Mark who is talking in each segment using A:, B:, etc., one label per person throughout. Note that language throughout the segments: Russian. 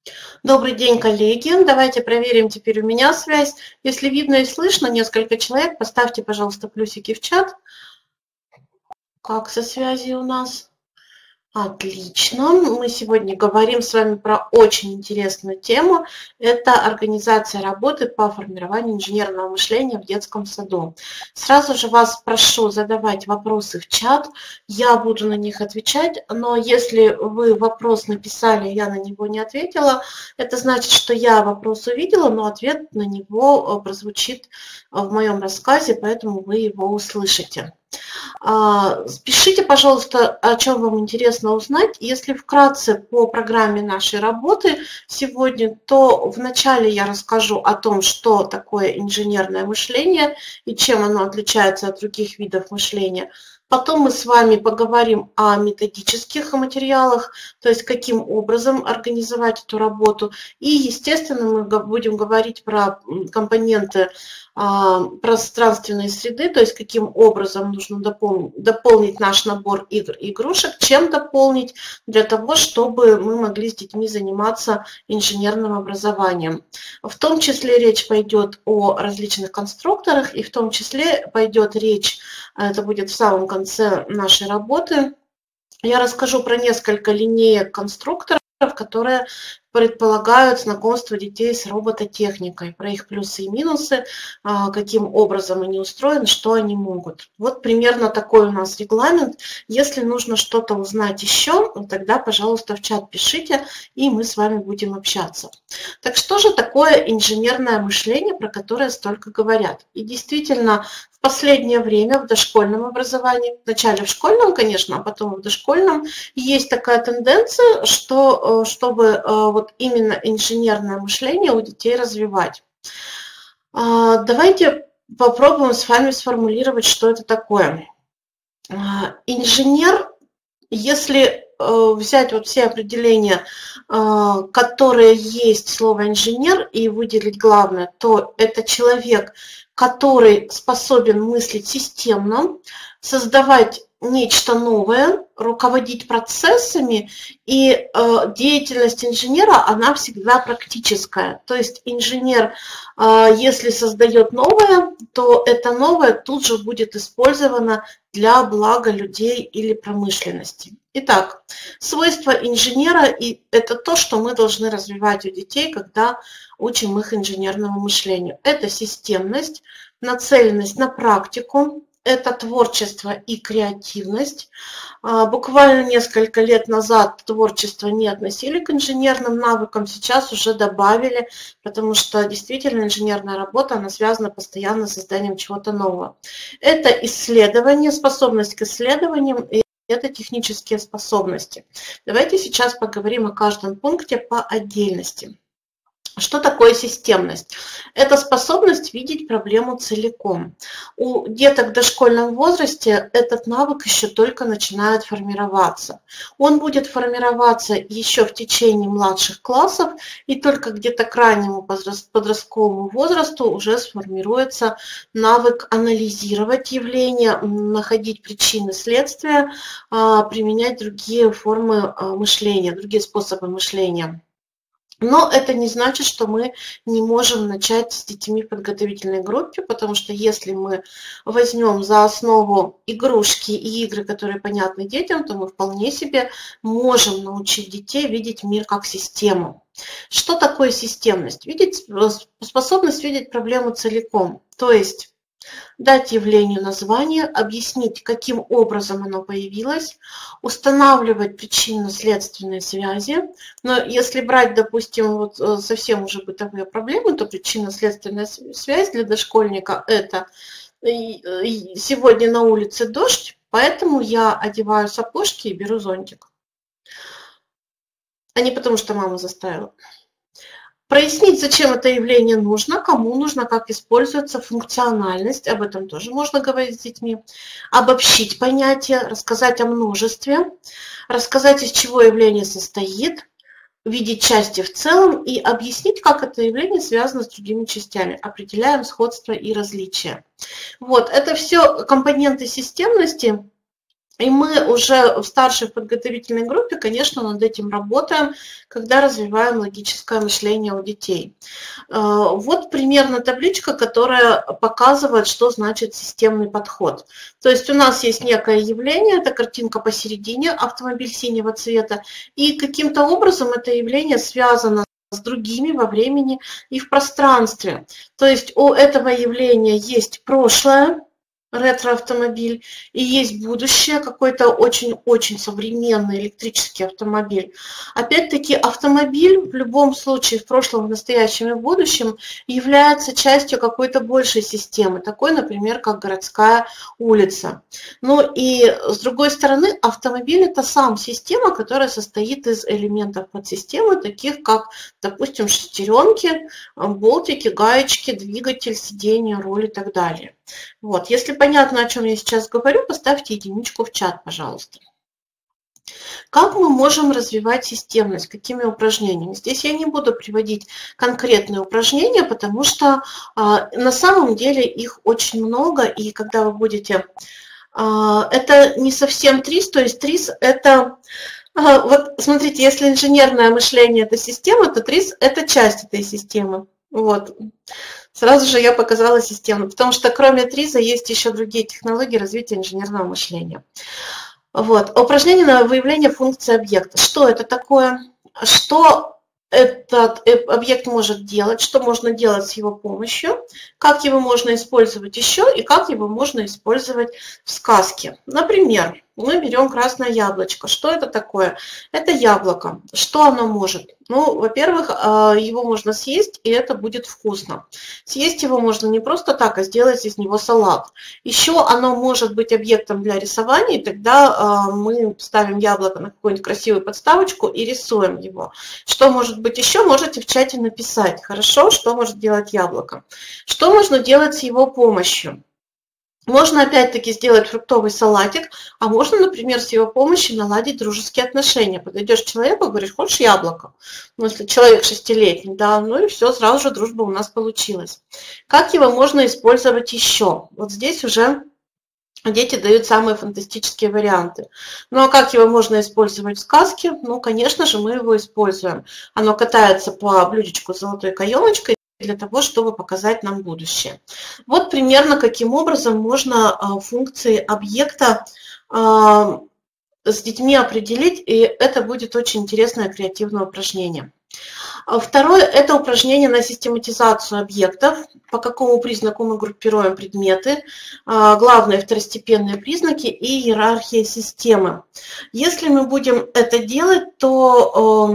A: Добрый день, коллеги. Давайте проверим теперь у меня связь. Если видно и слышно несколько человек, поставьте, пожалуйста, плюсики в чат. Как со связью у нас? Отлично. Мы сегодня говорим с вами про очень интересную тему. Это организация работы по формированию инженерного мышления в детском саду. Сразу же вас прошу задавать вопросы в чат. Я буду на них отвечать, но если вы вопрос написали, я на него не ответила, это значит, что я вопрос увидела, но ответ на него прозвучит в моем рассказе, поэтому вы его услышите. Пишите, пожалуйста, о чем вам интересно узнать. Если вкратце по программе нашей работы сегодня, то вначале я расскажу о том, что такое инженерное мышление и чем оно отличается от других видов мышления. Потом мы с вами поговорим о методических материалах, то есть каким образом организовать эту работу. И, естественно, мы будем говорить про компоненты пространственной среды, то есть каким образом нужно дополнить наш набор игр и игрушек, чем дополнить для того, чтобы мы могли с детьми заниматься инженерным образованием. В том числе речь пойдет о различных конструкторах, и в том числе пойдет речь, это будет в самом конце нашей работы, я расскажу про несколько линеек конструкторов, которые предполагают знакомство детей с робототехникой, про их плюсы и минусы, каким образом они устроены, что они могут. Вот примерно такой у нас регламент. Если нужно что-то узнать еще, тогда, пожалуйста, в чат пишите, и мы с вами будем общаться. Так что же такое инженерное мышление, про которое столько говорят? И действительно, в последнее время в дошкольном образовании, вначале в школьном, конечно, а потом в дошкольном, есть такая тенденция, что чтобы вот именно инженерное мышление у детей развивать. Давайте попробуем с вами сформулировать, что это такое. Инженер, если взять вот все определения, которые есть в слове инженер, и выделить главное, то это человек, который способен мыслить системно, создавать нечто новое, руководить процессами, и деятельность инженера, она всегда практическая. То есть инженер, если создает новое, то это новое тут же будет использовано для блага людей или промышленности. Итак, свойства инженера, и это то, что мы должны развивать у детей, когда учим их инженерному мышлению. Это системность, нацеленность на практику, это творчество и креативность. Буквально несколько лет назад творчество не относили к инженерным навыкам, сейчас уже добавили, потому что действительно инженерная работа, она связана постоянно с созданием чего-то нового. Это исследование, способность к исследованиям, и это технические способности. Давайте сейчас поговорим о каждом пункте по отдельности. Что такое системность? Это способность видеть проблему целиком. У деток в дошкольном возрасте этот навык еще только начинает формироваться. Он будет формироваться еще в течение младших классов, и только где-то к раннему подростковому возрасту уже сформируется навык анализировать явления, находить причины следствия, применять другие формы мышления, другие способы мышления. Но это не значит, что мы не можем начать с детьми в подготовительной группе, потому что если мы возьмем за основу игрушки и игры, которые понятны детям, то мы вполне себе можем научить детей видеть мир как систему. Что такое системность? Способность видеть проблему целиком, то есть дать явлению название, объяснить, каким образом оно появилось, устанавливать причинно-следственные связи. Но если брать, допустим, вот совсем уже бытовые проблемы, то причинно-следственная связь для дошкольника – это сегодня на улице дождь, поэтому я одеваю сапожки и беру зонтик. А не потому, что мама заставила. Прояснить, зачем это явление нужно, кому нужно, как используется функциональность, об этом тоже можно говорить с детьми. Обобщить понятие, рассказать о множестве, рассказать, из чего явление состоит, видеть части в целом и объяснить, как это явление связано с другими частями. Определяем сходство и различия. Вот, это все компоненты системности. И мы уже в старшей подготовительной группе, конечно, над этим работаем, когда развиваем логическое мышление у детей. Вот примерно табличка, которая показывает, что значит системный подход. То есть у нас есть некое явление, это картинка посередине, автомобиль синего цвета, и каким-то образом это явление связано с другими во времени и в пространстве. То есть у этого явления есть прошлое, ретро-автомобиль, и есть будущее, какой-то очень-очень современный электрический автомобиль. Опять-таки, автомобиль в любом случае в прошлом, в настоящем и в будущем является частью какой-то большей системы, такой, например, как городская улица. Ну и с другой стороны, автомобиль – это сам система, которая состоит из элементов подсистемы, таких как, допустим, шестеренки, болтики, гаечки, двигатель, сиденье, руль и так далее. Вот. Если понятно, о чем я сейчас говорю, поставьте единичку в чат, пожалуйста. Как мы можем развивать системность? Какими упражнениями? Здесь я не буду приводить конкретные упражнения, потому что на самом деле их очень много, и когда вы будете... это не совсем ТРИС, то есть ТРИС это... Вот смотрите, если инженерное мышление – это система, то ТРИС – это часть этой системы. Вот. Сразу же я показала систему, потому что кроме ТРИЗа есть еще другие технологии развития инженерного мышления. Вот. Упражнение на выявление функции объекта. Что это такое? Что этот объект может делать? Что можно делать с его помощью? Как его можно использовать еще? И как его можно использовать в сказке? Например, мы берем красное яблочко. Что это такое? Это яблоко. Что оно может? Ну, во-первых, его можно съесть, и это будет вкусно. Съесть его можно не просто так, а сделать из него салат. Еще оно может быть объектом для рисования, и тогда мы ставим яблоко на какую-нибудь красивую подставочку и рисуем его. Что может быть еще? Можете в чате написать, хорошо, что может делать яблоко. Что можно делать с его помощью? Можно опять-таки сделать фруктовый салатик, а можно, например, с его помощью наладить дружеские отношения. Подойдешь к человеку и говоришь: хочешь яблоко? Ну, если человек 6-летний, да, ну и все, сразу же дружба у нас получилась. Как его можно использовать еще? Вот здесь уже дети дают самые фантастические варианты. Ну а как его можно использовать в сказке? Ну, конечно же, мы его используем. Оно катается по блюдечку с золотой каемочкой для того, чтобы показать нам будущее. Вот примерно каким образом можно функции объекта с детьми определить, и это будет очень интересное креативное упражнение. Второе – это упражнение на систематизацию объектов, по какому признаку мы группируем предметы, главные второстепенные признаки и иерархия системы. Если мы будем это делать, то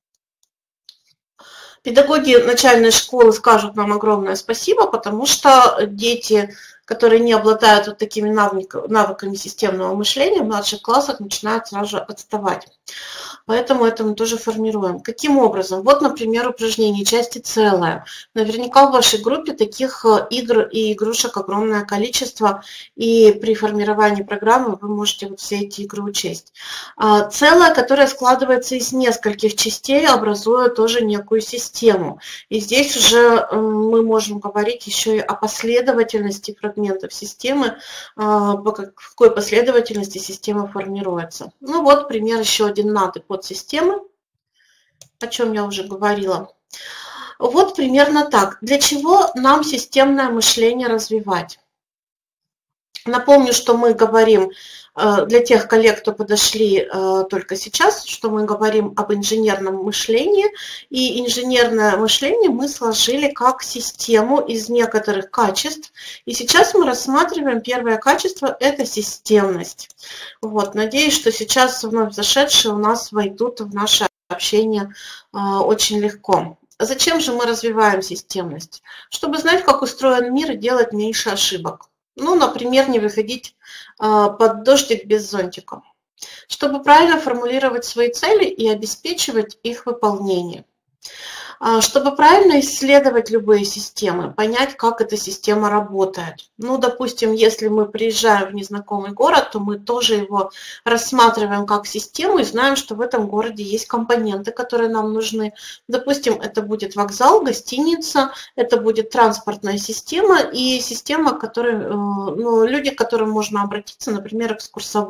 A: педагоги начальной школы скажут нам огромное спасибо, потому что дети, которые не обладают вот такими навыками системного мышления, в младших классах начинают сразу же отставать. Поэтому это мы тоже формируем. Каким образом? Вот, например, упражнение «Части целое». Наверняка в вашей группе таких игр и игрушек огромное количество, и при формировании программы вы можете вот все эти игры учесть. Целое, которое складывается из нескольких частей, образуя тоже некую систему. И здесь уже мы можем говорить еще и о последовательности фрагментов системы, по какой последовательности система формируется. Ну вот пример еще один над подсистемы, о чем я уже говорила. Вот примерно так. Для чего нам системное мышление развивать? Напомню, что мы говорим для тех коллег, кто подошли только сейчас, что мы говорим об инженерном мышлении. И инженерное мышление мы сложили как систему из некоторых качеств. И сейчас мы рассматриваем первое качество – это системность. Вот, надеюсь, что сейчас вновь зашедшие у нас войдут в наше общение очень легко. Зачем же мы развиваем системность? Чтобы знать, как устроен мир и делать меньше ошибок. Ну, например, не выходить под дождик без зонтика. Чтобы правильно формулировать свои цели и обеспечивать их выполнение. Чтобы правильно исследовать любые системы, понять, как эта система работает. Ну, допустим, если мы приезжаем в незнакомый город, то мы тоже его рассматриваем как систему и знаем, что в этом городе есть компоненты, которые нам нужны. Допустим, это будет вокзал, гостиница, это будет транспортная система и система, люди, к которым можно обратиться, например, экскурсоводы.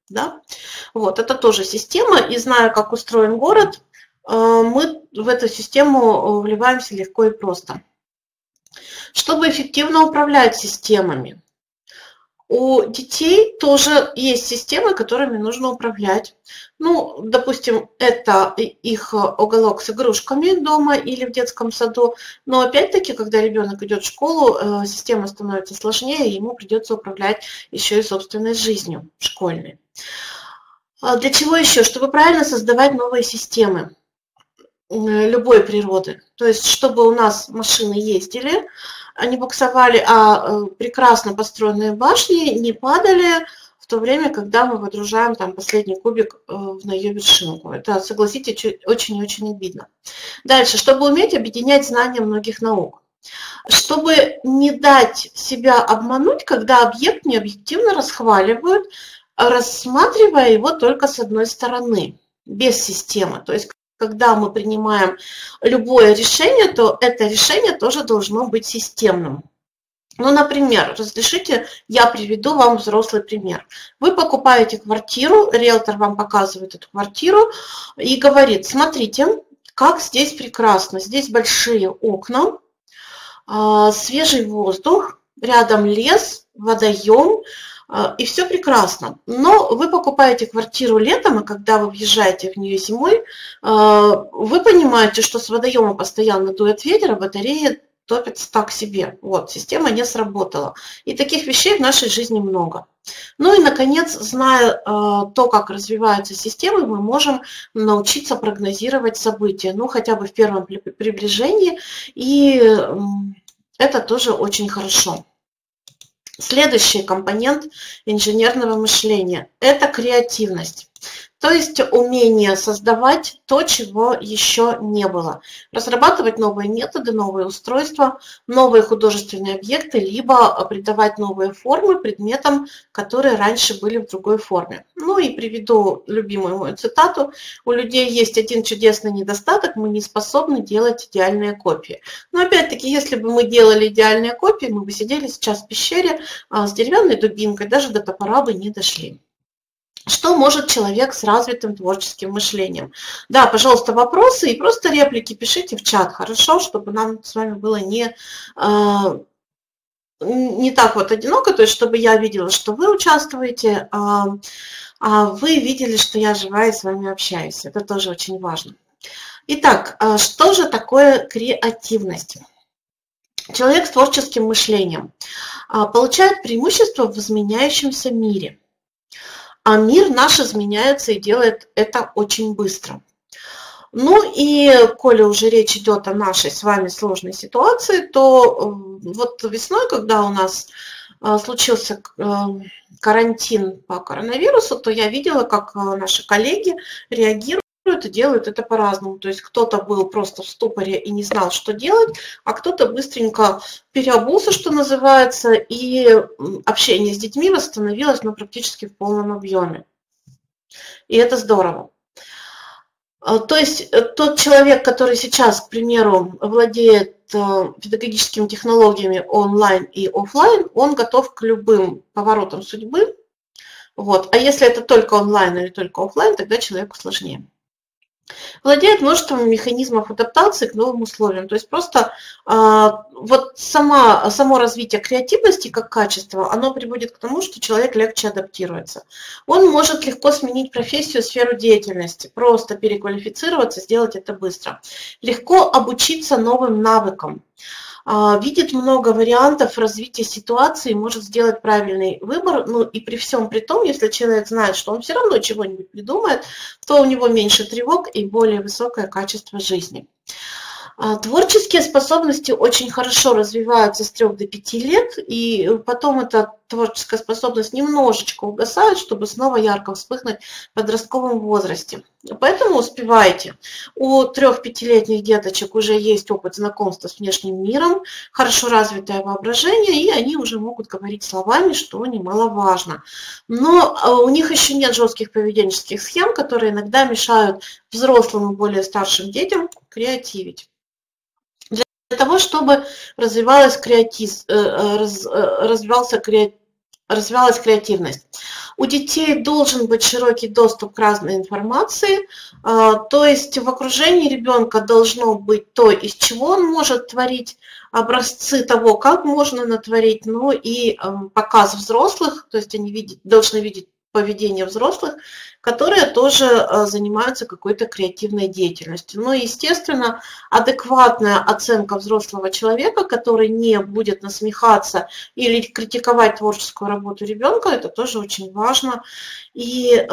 A: Да? Вот, это тоже система, и зная, как устроен город, мы в эту систему вливаемся легко и просто. Чтобы эффективно управлять системами, у детей тоже есть системы, которыми нужно управлять. Ну, допустим, это их уголок с игрушками дома или в детском саду. Но опять-таки, когда ребенок идет в школу, система становится сложнее, и ему придется управлять еще и собственной жизнью школьной. Для чего еще? Чтобы правильно создавать новые системы любой природы. То есть, чтобы у нас машины ездили, они буксовали, а прекрасно построенные башни не падали в то время, когда мы выдружаем там последний кубик на ее вершинку. Это, согласитесь, очень-очень обидно. Дальше, чтобы уметь объединять знания многих наук. Чтобы не дать себя обмануть, когда объект необъективно расхваливают, рассматривая его только с одной стороны, без системы. То есть, когда мы принимаем любое решение, то это решение тоже должно быть системным. Ну, например, разрешите, я приведу вам взрослый пример. Вы покупаете квартиру, риэлтор вам показывает эту квартиру и говорит: смотрите, как здесь прекрасно, здесь большие окна, свежий воздух, рядом лес, водоем, и все прекрасно. Но вы покупаете квартиру летом, и когда вы въезжаете в нее зимой, вы понимаете, что с водоема постоянно дует ветер, а батареи топятся так себе. Вот, система не сработала. И таких вещей в нашей жизни много. Ну и, наконец, зная то, как развиваются системы, мы можем научиться прогнозировать события, ну, хотя бы в первом приближении, и это тоже очень хорошо. Следующий компонент инженерного мышления – это креативность. То есть умение создавать то, чего еще не было. Разрабатывать новые методы, новые устройства, новые художественные объекты, либо придавать новые формы предметам, которые раньше были в другой форме. Ну и приведу любимую мою цитату. У людей есть один чудесный недостаток – мы не способны делать идеальные копии. Но опять-таки, если бы мы делали идеальные копии, мы бы сидели сейчас в пещере с деревянной дубинкой, даже до топора бы не дошли. Что может человек с развитым творческим мышлением? Да, пожалуйста, вопросы и просто реплики пишите в чат, хорошо, чтобы нам с вами было не так вот одиноко, то есть чтобы я видела, что вы участвуете, а вы видели, что я живая и с вами общаюсь. Это тоже очень важно. Итак, что же такое креативность? Человек с творческим мышлением получает преимущество в изменяющемся мире. А мир наш изменяется и делает это очень быстро. Ну и, коли уже речь идет о нашей с вами сложной ситуации, то вот весной, когда у нас случился карантин по коронавирусу, то я видела, как наши коллеги реагируют и делают это по-разному. То есть кто-то был просто в ступоре и не знал, что делать, а кто-то быстренько переобулся, что называется, и общение с детьми восстановилось, но практически в полном объеме. И это здорово. То есть тот человек, который сейчас, к примеру, владеет педагогическими технологиями онлайн и офлайн, он готов к любым поворотам судьбы. Вот. А если это только онлайн или только офлайн, тогда человеку сложнее. Владеет множеством механизмов адаптации к новым условиям. То есть просто вот само развитие креативности как качества, оно приводит к тому, что человек легче адаптируется. Он может легко сменить профессию, сферу деятельности, просто переквалифицироваться, сделать это быстро. Легко обучиться новым навыкам. Видит много вариантов развития ситуации, может сделать правильный выбор, ну и при всем при том, если человек знает, что он все равно чего-нибудь придумает, то у него меньше тревог и более высокое качество жизни. Творческие способности очень хорошо развиваются с 3 до 5 лет, и потом эта творческая способность немножечко угасает, чтобы снова ярко вспыхнуть в подростковом возрасте. Поэтому успевайте. У 3-5-летних деточек уже есть опыт знакомства с внешним миром, хорошо развитое воображение, и они уже могут говорить словами, что немаловажно. Но у них еще нет жестких поведенческих схем, которые иногда мешают взрослым и более старшим детям креативить. Для того, чтобы развивался креатив, развивалась креативность. У детей должен быть широкий доступ к разной информации, то есть в окружении ребенка должно быть то, из чего он может творить, образцы того, как можно натворить, ну и показ взрослых, то есть они должны видеть поведение взрослых, которые тоже занимаются какой-то креативной деятельностью. Ну и, естественно, адекватная оценка взрослого человека, который не будет насмехаться или критиковать творческую работу ребенка, это тоже очень важно и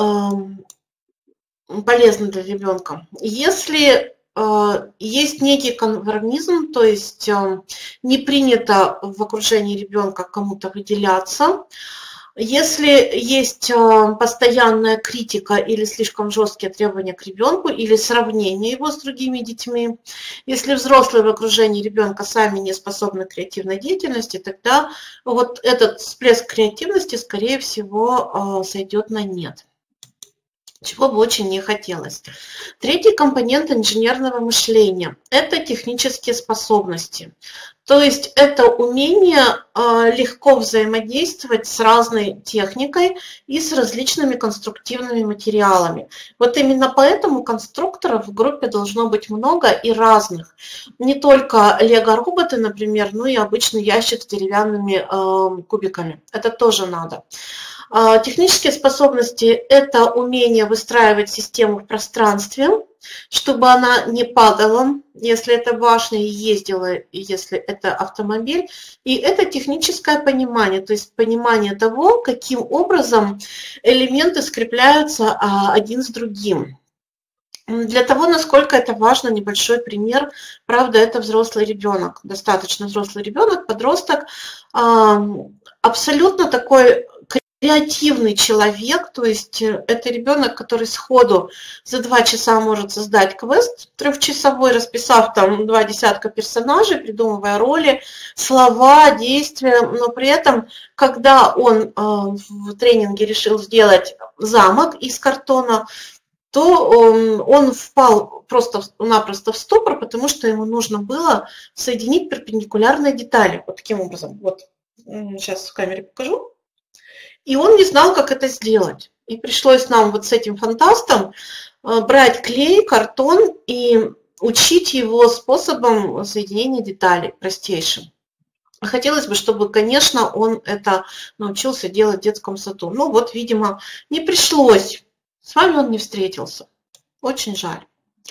A: полезно для ребенка. Если есть некий конформизм, то есть не принято в окружении ребенка кому-то выделяться. Если есть постоянная критика или слишком жесткие требования к ребенку, или сравнение его с другими детьми, если взрослые в окружении ребенка сами не способны к креативной деятельности, тогда вот этот всплеск креативности, скорее всего, сойдет на нет, чего бы очень не хотелось. Третий компонент инженерного мышления – это технические способности. То есть это умение легко взаимодействовать с разной техникой и с различными конструктивными материалами. Вот именно поэтому конструкторов в группе должно быть много и разных. Не только лего-роботы, например, но и обычный ящик с деревянными кубиками. Это тоже надо. Технические способности – это умение выстраивать систему в пространстве, чтобы она не падала, если это башня, и ездила, если это автомобиль. И это техническое понимание, то есть понимание того, каким образом элементы скрепляются один с другим. Для того, насколько это важно, небольшой пример. Правда, это взрослый ребенок, достаточно взрослый ребенок, подросток, абсолютно такой креативный человек, то есть это ребенок, который сходу за 2 часа может создать квест трехчасовой, расписав там 2 десятка персонажей, придумывая роли, слова, действия, но при этом, когда он в тренинге решил сделать замок из картона, то он впал просто-напросто в ступор, потому что ему нужно было соединить перпендикулярные детали. Вот таким образом. Вот сейчас в камере покажу. И он не знал, как это сделать. И пришлось нам вот с этим фантастом брать клей, картон и учить его способом соединения деталей простейшим. Хотелось бы, чтобы, конечно, он это научился делать в детском саду. Но вот, видимо, не пришлось. С вами он не встретился. Очень жаль.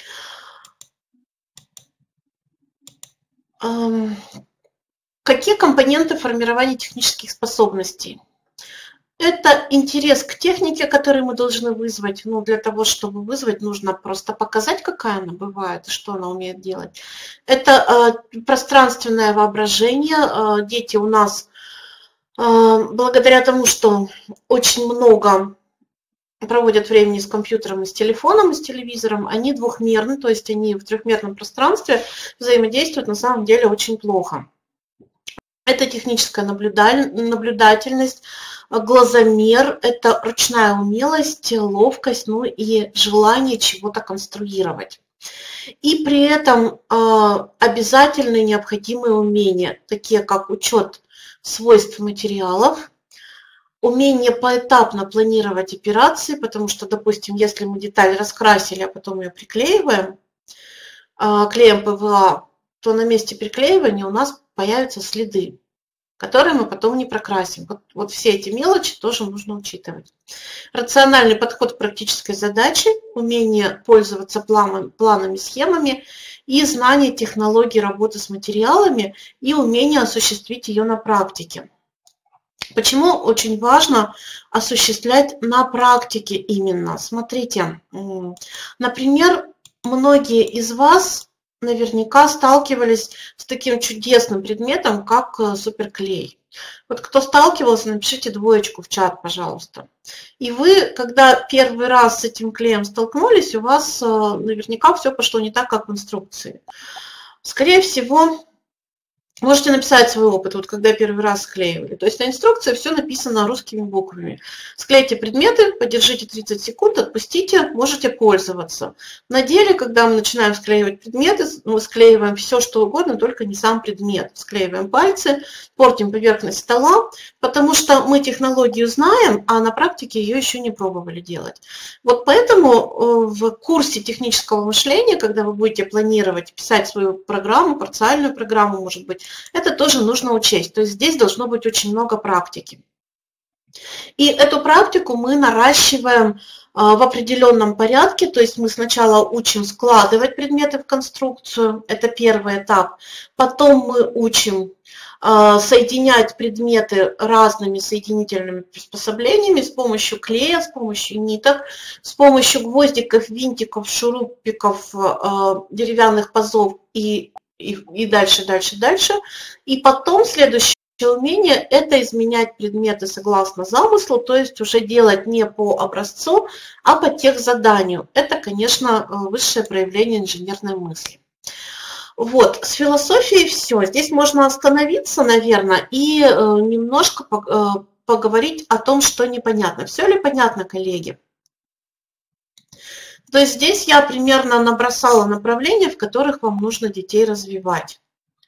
A: Какие компоненты формирования технических способностей? Это интерес к технике, который мы должны вызвать. Ну, для того, чтобы вызвать, нужно просто показать, какая она бывает и что она умеет делать. Это пространственное воображение. Дети у нас, благодаря тому, что очень много проводят времени с компьютером, и с телефоном, и с телевизором, они двухмерны, то есть они в трехмерном пространстве взаимодействуют на самом деле очень плохо. Это техническая наблюдательность, глазомер, это ручная умелость, ловкость, ну и желание чего-то конструировать. И при этом обязательные необходимые умения, такие как учет свойств материалов, умение поэтапно планировать операции, потому что, допустим, если мы деталь раскрасили, а потом ее приклеиваем, клеем ПВА, то на месте приклеивания у нас появятся следы, которые мы потом не прокрасим. Вот все эти мелочи тоже нужно учитывать. Рациональный подход к практической задаче, умение пользоваться планами, схемами и знание технологий работы с материалами и умение осуществить ее на практике. Почему очень важно осуществлять на практике именно? Смотрите, например, многие из вас наверняка сталкивались с таким чудесным предметом, как суперклей. Вот кто сталкивался, напишите 2 в чат, пожалуйста. И вы, когда первый раз с этим клеем столкнулись, у вас наверняка все пошло не так, как в инструкции. Скорее всего, Можете написать свой опыт, вот когда первый раз склеивали. То есть на инструкции все написано русскими буквами. Склейте предметы, подержите 30 секунд, отпустите, можете пользоваться. На деле, когда мы начинаем склеивать предметы, мы склеиваем все, что угодно, только не сам предмет. Склеиваем пальцы, портим поверхность стола, потому что мы технологию знаем, а на практике ее еще не пробовали делать. Вот поэтому в курсе технического мышления, когда вы будете планировать, писать свою программу, парциальную программу, может быть, это тоже нужно учесть. То есть здесь должно быть очень много практики. И эту практику мы наращиваем в определенном порядке. То есть мы сначала учим складывать предметы в конструкцию. Это первый этап. Потом мы учим соединять предметы разными соединительными приспособлениями с помощью клея, с помощью ниток, с помощью гвоздиков, винтиков, шурупиков, деревянных пазов и дальше, дальше, дальше. И потом следующее умение – это изменять предметы согласно замыслу, то есть уже делать не по образцу, а по техзаданию. Это, конечно, высшее проявление инженерной мысли. Вот, с философией все. Здесь можно остановиться, наверное, и немножко поговорить о том, что непонятно. Все ли понятно, коллеги? То есть здесь я примерно набросала направления, в которых вам нужно детей развивать.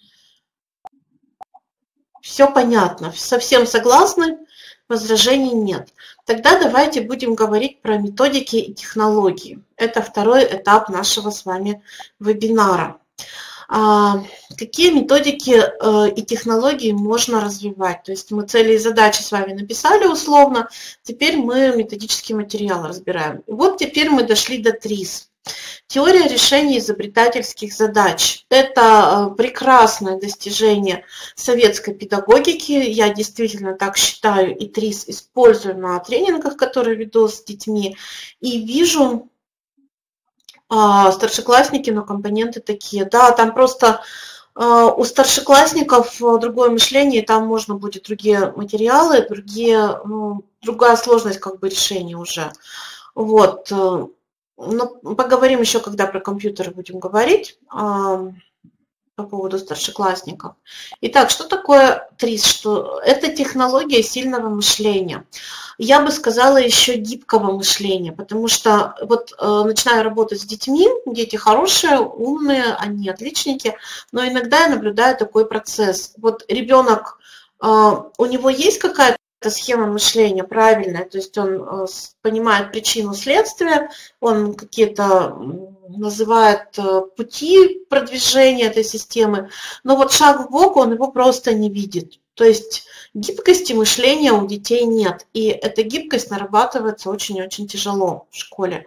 A: Все понятно, совсем согласны, возражений нет. Тогда давайте будем говорить про методики и технологии. Это второй этап нашего с вами вебинара. Какие методики и технологии можно развивать? То есть мы цели и задачи с вами написали условно, теперь мы методический материал разбираем. Вот теперь мы дошли до ТРИЗ. Теория решения изобретательских задач. Это прекрасное достижение советской педагогики. Я действительно так считаю, и ТРИЗ использую на тренингах, которые веду с детьми, и вижу старшеклассники, но компоненты такие. Да, там просто у старшеклассников другое мышление, там можно будет другие материалы, другая сложность как бы решения уже. Вот. Но поговорим еще, когда про компьютеры будем говорить по поводу старшеклассников. Итак, что такое ТРИЗ? Это технология сильного мышления. Я бы сказала еще гибкого мышления, потому что вот начинаю работать с детьми, дети хорошие, умные, они отличники, но иногда я наблюдаю такой процесс. Вот ребенок, у него есть какая-то схема мышления правильная, то есть он понимает причину следствия, он какие-то называет пути продвижения этой системы, но вот шаг в бок он его просто не видит. То есть гибкости мышления у детей нет, и эта гибкость нарабатывается очень-очень тяжело в школе.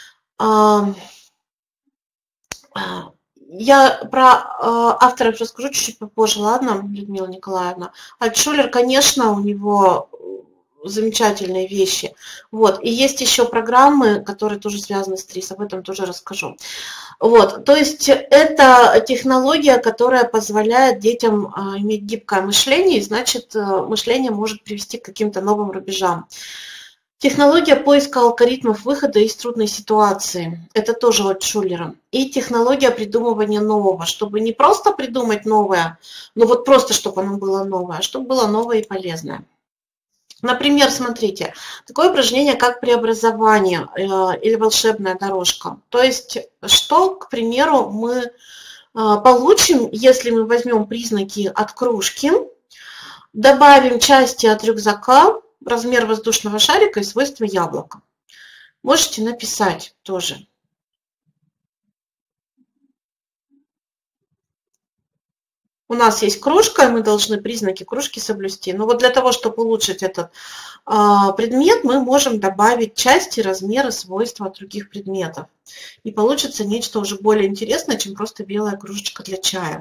A: Я про авторов расскажу чуть-чуть попозже, ладно, Людмила Николаевна? Альтшулер, конечно, у него замечательные вещи. Вот. И есть еще программы, которые тоже связаны с ТРИЗ, об этом тоже расскажу. Вот. То есть это технология, которая позволяет детям иметь гибкое мышление, и значит, мышление может привести к каким-то новым рубежам. Технология поиска алгоритмов выхода из трудной ситуации. Это тоже от Шулера. И технология придумывания нового, чтобы не просто придумать новое, но вот просто, чтобы оно было новое, а чтобы было новое и полезное. Например, смотрите, такое упражнение, как преобразование или волшебная дорожка. То есть, что, к примеру, мы получим, если мы возьмем признаки от кружки, добавим части от рюкзака, размер воздушного шарика и свойства яблока. Можете написать тоже. У нас есть кружка, и мы должны признаки кружки соблюсти. Но вот для того, чтобы улучшить этот предмет, мы можем добавить части, размеры, свойства от других предметов. И получится нечто уже более интересное, чем просто белая кружечка для чая.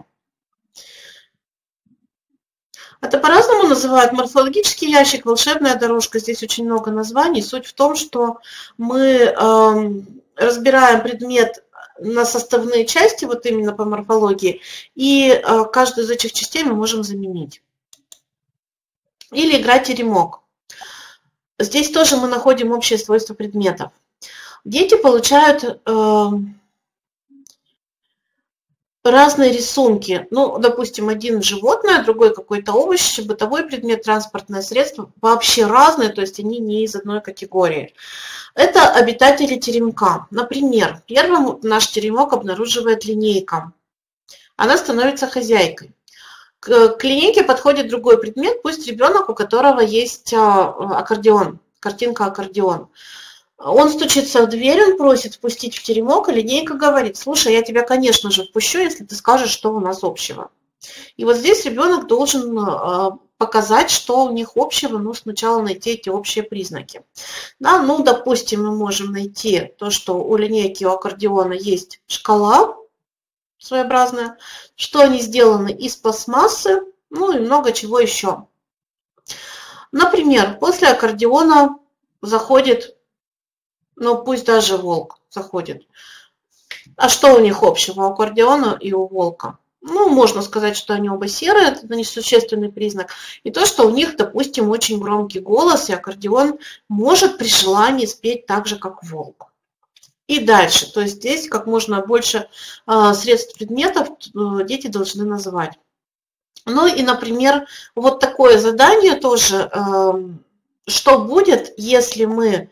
A: Это по-разному называют: морфологический ящик, волшебная дорожка. Здесь очень много названий. Суть в том, что мы разбираем предмет на составные части, вот именно по морфологии, и каждую из этих частей мы можем заменить. Или играть теремок. Здесь тоже мы находим общие свойства предметов. Дети получают разные рисунки. Ну, допустим, один животное, другой какой-то овощ, бытовой предмет, транспортное средство. Вообще разные, то есть они не из одной категории. Это обитатели теремка. Например, первым наш теремок обнаруживает линейка. Она становится хозяйкой. К линейке подходит другой предмет, пусть ребенок, у которого есть аккордеон, картинка аккордеон. Он стучится в дверь, он просит впустить в теремок, и линейка говорит: слушай, я тебя, конечно же, впущу, если ты скажешь, что у нас общего. И вот здесь ребенок должен показать, что у них общего, ну, сначала найти эти общие признаки. Да, ну, допустим, мы можем найти то, что у линейки, у аккордеона есть шкала своеобразная, что они сделаны из пластмассы, ну, и много чего еще. Например, после аккордеона заходит, ну, пусть даже волк заходит. А что у них общего, у аккордеона и у волка? Ну, можно сказать, что они оба серые, это несущественный признак. И то, что у них, допустим, очень громкий голос, и аккордеон может при желании спеть так же, как волк. И дальше, то есть здесь как можно больше средств предметов дети должны называть. Ну и, например, вот такое задание тоже, что будет, если мы...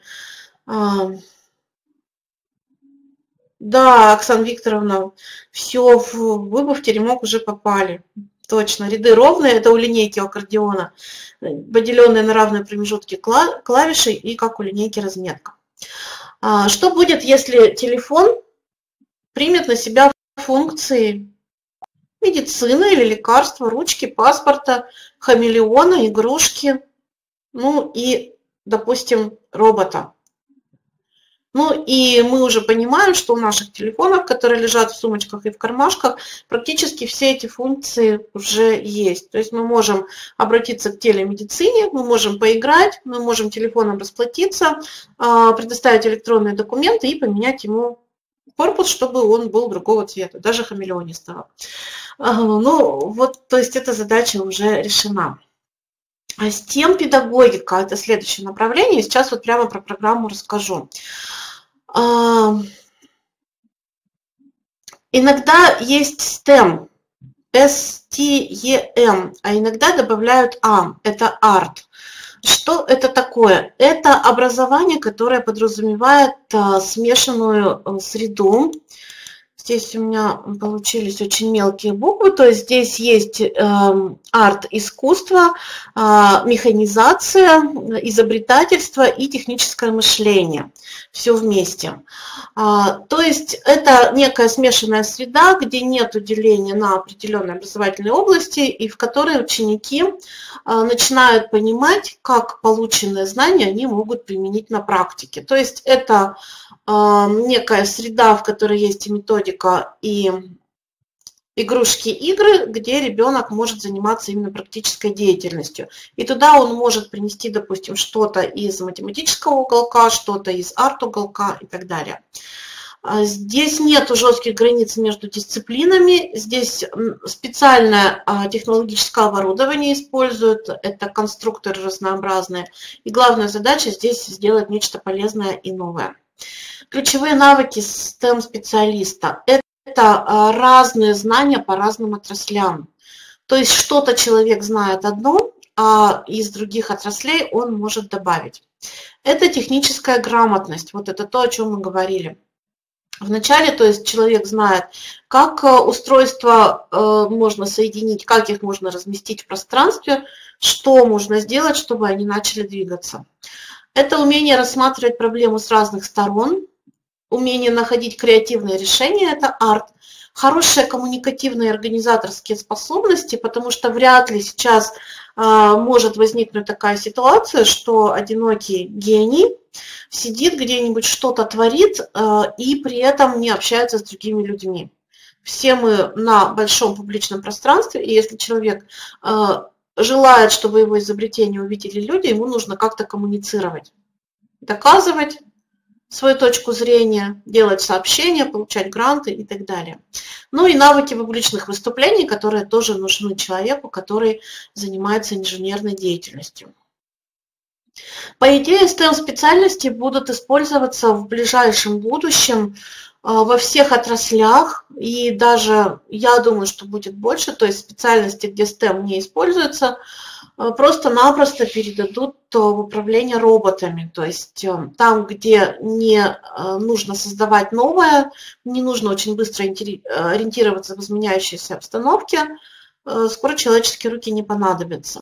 A: Да, Оксана Викторовна, все, вы бы в теремок уже попали. Точно, ряды ровные, это у линейки у аккордеона, поделенные на равные промежутки клавиши и как у линейки разметка. Что будет, если телефон примет на себя функции медицины или лекарства, ручки, паспорта, хамелеона, игрушки, ну и, допустим, робота? Ну и мы уже понимаем, что у наших телефонов, которые лежат в сумочках и в кармашках, практически все эти функции уже есть. То есть мы можем обратиться к телемедицине, мы можем поиграть, мы можем телефоном расплатиться, предоставить электронные документы и поменять ему корпус, чтобы он был другого цвета, даже хамелеонистого. Ну вот, то есть эта задача уже решена. А STEM-педагогика – это следующее направление. Сейчас вот прямо про программу расскажу. Иногда есть STEM, S-T-E-M, а иногда добавляют AM, это ART. Что это такое? Это образование, которое подразумевает смешанную среду. Здесь у меня получились очень мелкие буквы, то есть здесь есть арт-искусство, механизация, изобретательство и техническое мышление. Все вместе. То есть это некая смешанная среда, где нет деления на определенные образовательные области, и в которой ученики начинают понимать, как полученные знания они могут применить на практике. То есть это некая среда, в которой есть и методика, и игрушки, игры, где ребенок может заниматься именно практической деятельностью. И туда он может принести, допустим, что-то из математического уголка, что-то из арт-уголка и так далее. Здесь нет жестких границ между дисциплинами, здесь специальное технологическое оборудование используют, это конструкторы разнообразные. И главная задача здесь сделать нечто полезное и новое. Ключевые навыки STEM-специалиста – это разные знания по разным отраслям. То есть что-то человек знает одно, а из других отраслей он может добавить. Это техническая грамотность, вот это то, о чем мы говорили. Вначале, то есть человек знает, как устройства можно соединить, как их можно разместить в пространстве, что можно сделать, чтобы они начали двигаться. Это умение рассматривать проблему с разных сторон, умение находить креативные решения – это арт. Хорошие коммуникативные и организаторские способности, потому что вряд ли сейчас может возникнуть такая ситуация, что одинокий гений сидит где-нибудь, что-то творит и при этом не общается с другими людьми. Все мы на большом публичном пространстве, и если человек желает, чтобы его изобретение увидели люди, ему нужно как-то коммуницировать, доказывать свою точку зрения, делать сообщения, получать гранты и так далее. Ну и навыки публичных выступлений, которые тоже нужны человеку, который занимается инженерной деятельностью. По идее, STEM-специальности будут использоваться в ближайшем будущем во всех отраслях, и даже я думаю, что будет больше, то есть специальности, где STEM не используется, просто-напросто передадут в управление роботами. То есть там, где не нужно создавать новое, не нужно очень быстро ориентироваться в изменяющейся обстановке, скоро человеческие руки не понадобятся.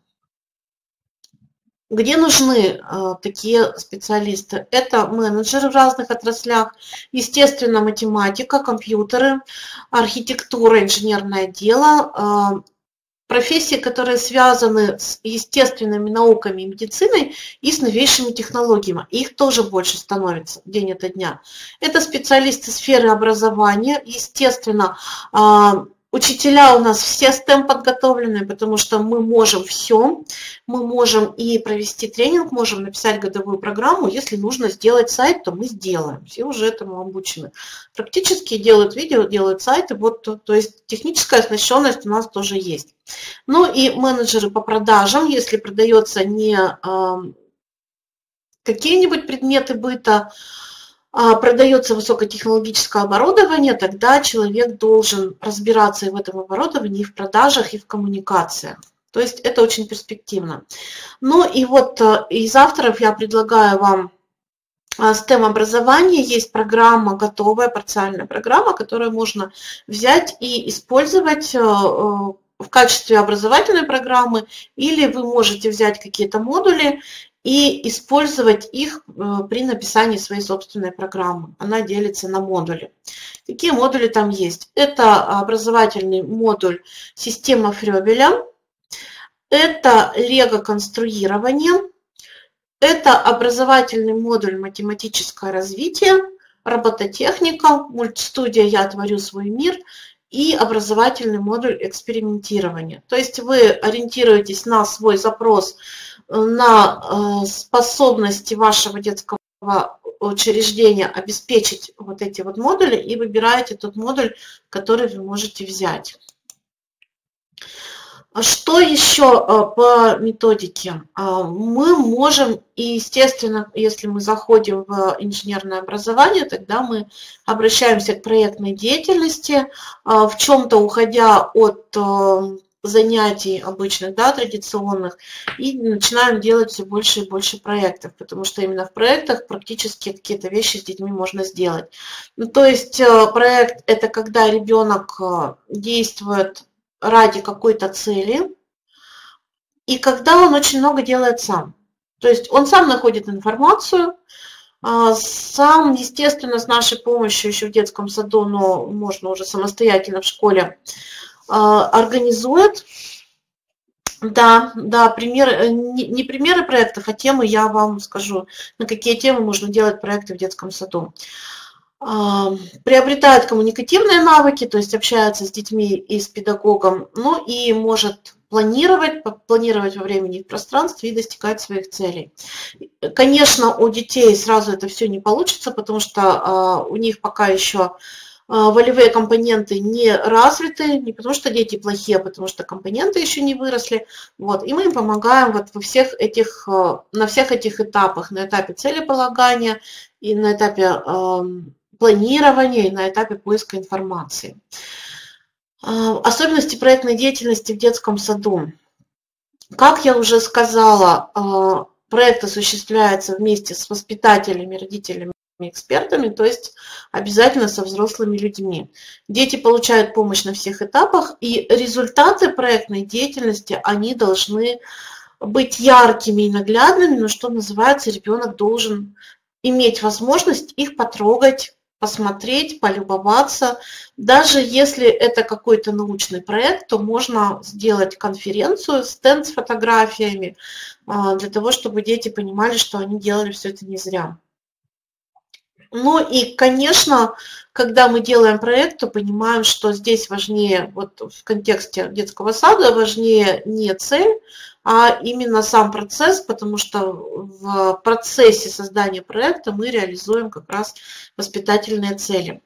A: Где нужны такие специалисты? Это менеджеры в разных отраслях, естественно, математика, компьютеры, архитектура, инженерное дело, профессии, которые связаны с естественными науками и медициной и с новейшими технологиями. Их тоже больше становится день ото дня. Это специалисты сферы образования, естественно, учителя у нас все STEM подготовленные, потому что мы можем все. Мы можем и провести тренинг, можем написать годовую программу. Если нужно сделать сайт, то мы сделаем. Все уже этому обучены. Практически делают видео, делают сайты. Вот, то есть техническая оснащенность у нас тоже есть. Ну и менеджеры по продажам, если продается не какие-нибудь предметы быта, продается высокотехнологическое оборудование, тогда человек должен разбираться и в этом оборудовании, и в продажах, и в коммуникациях. То есть это очень перспективно. Ну и вот из авторов я предлагаю вам STEM-образование. Есть программа, готовая, парциальная программа, которую можно взять и использовать в качестве образовательной программы, или вы можете взять какие-то модули и использовать их при написании своей собственной программы. Она делится на модули. Какие модули там есть? Это образовательный модуль «Система Фрёбеля», это лего-конструирование, это образовательный модуль «Математическое развитие», робототехника, мультстудия «Я творю свой мир» и образовательный модуль «Экспериментирование». То есть вы ориентируетесь на свой запрос, на способности вашего детского учреждения обеспечить вот эти вот модули и выбираете тот модуль, который вы можете взять. Что еще по методике? Мы можем, и естественно, если мы заходим в инженерное образование, тогда мы обращаемся к проектной деятельности, в чем-то уходя от занятий обычных, да, традиционных, и начинаем делать все больше и больше проектов, потому что именно в проектах практически какие-то вещи с детьми можно сделать. Ну, то есть проект – это когда ребенок действует ради какой-то цели, и когда он очень много делает сам. То есть он сам находит информацию, сам, естественно, с нашей помощью еще в детском саду, но можно уже самостоятельно в школе, организует. Да, пример, не примеры проектов, а темы я вам скажу, на какие темы можно делать проекты в детском саду. Приобретает коммуникативные навыки, то есть общается с детьми и с педагогом, ну и может планировать во времени и в пространстве и достигать своих целей. Конечно, у детей сразу это все не получится, потому что у них пока еще волевые компоненты не развиты, не потому что дети плохие, а потому что компоненты еще не выросли. Вот. И мы им помогаем вот на всех этих этапах, на этапе целеполагания и на этапе планирования, и на этапе поиска информации. Особенности проектной деятельности в детском саду. Как я уже сказала, проект осуществляется вместе с воспитателями, родителями, экспертами, то есть обязательно со взрослыми людьми. Дети получают помощь на всех этапах, и результаты проектной деятельности, они должны быть яркими и наглядными, но что называется, ребенок должен иметь возможность их потрогать, посмотреть, полюбоваться. Даже если это какой-то научный проект, то можно сделать конференцию, стенд с фотографиями, для того, чтобы дети понимали, что они делали все это не зря. Ну и, конечно, когда мы делаем проект, то понимаем, что здесь важнее, вот в контексте детского сада, важнее не цель, а именно сам процесс, потому что в процессе создания проекта мы реализуем как раз воспитательные цели.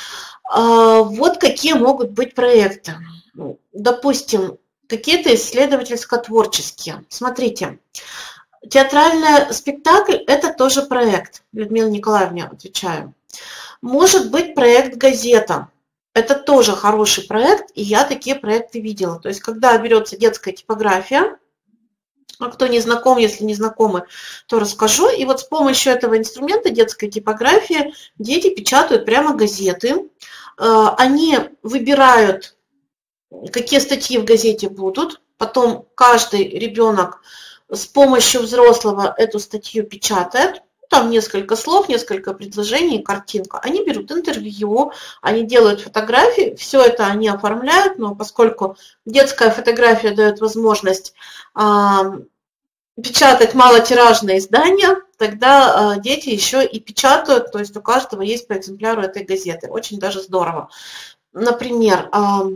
A: Вот какие могут быть проекты. Допустим, какие-то исследовательско-творческие. Смотрите. Театральный спектакль – это тоже проект. Людмила Николаевна, отвечаю. Может быть проект «Газета». Это тоже хороший проект, и я такие проекты видела. То есть, когда берется детская типография, а кто не знаком, если не знакомы, то расскажу. И вот с помощью этого инструмента детской типографии дети печатают прямо газеты. Они выбирают, какие статьи в газете будут. Потом каждый ребенок с помощью взрослого эту статью печатает. Там несколько слов, несколько предложений, картинка. Они берут интервью, они делают фотографии, все это они оформляют, но поскольку детская фотография дает возможность печатать малотиражные издания, тогда дети еще и печатают, то есть у каждого есть по экземпляру этой газеты. Очень даже здорово. Например,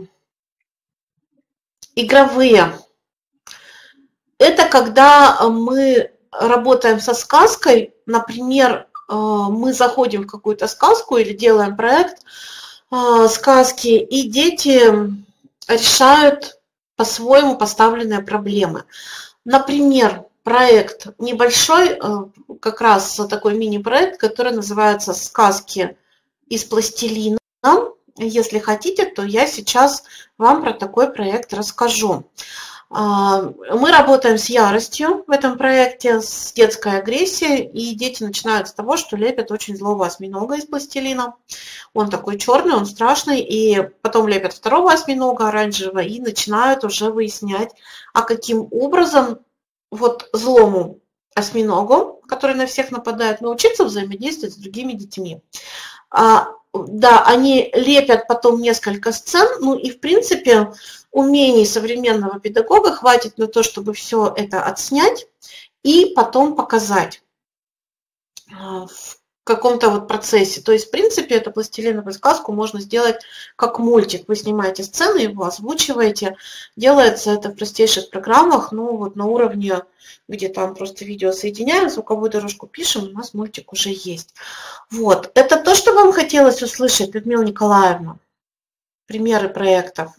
A: игровые. Это когда мы работаем со сказкой, например, мы заходим в какую-то сказку или делаем проект сказки, и дети решают по-своему поставленные проблемы. Например, проект небольшой, как раз такой мини-проект, который называется «Сказки из пластилина». Если хотите, то я сейчас вам про такой проект расскажу. Мы работаем с яростью в этом проекте, с детской агрессией, и дети начинают с того, что лепят очень злого осьминога из пластилина. Он такой черный, он страшный, и потом лепят второго осьминога оранжевого и начинают уже выяснять, а каким образом вот злому осьминогу, который на всех нападает, научиться взаимодействовать с другими детьми. Да, они лепят потом несколько сцен, ну и в принципе умений современного педагога хватит на то, чтобы все это отснять и потом показать в каком-то вот процессе. То есть, в принципе, эту пластилиновую сказку можно сделать как мультик. Вы снимаете сцены, его озвучиваете. Делается это в простейших программах, ну вот на уровне, где там просто видео соединяем, звуковую дорожку пишем, у нас мультик уже есть. Вот. Это то, что вам хотелось услышать, Людмила Николаевна? Примеры проектов.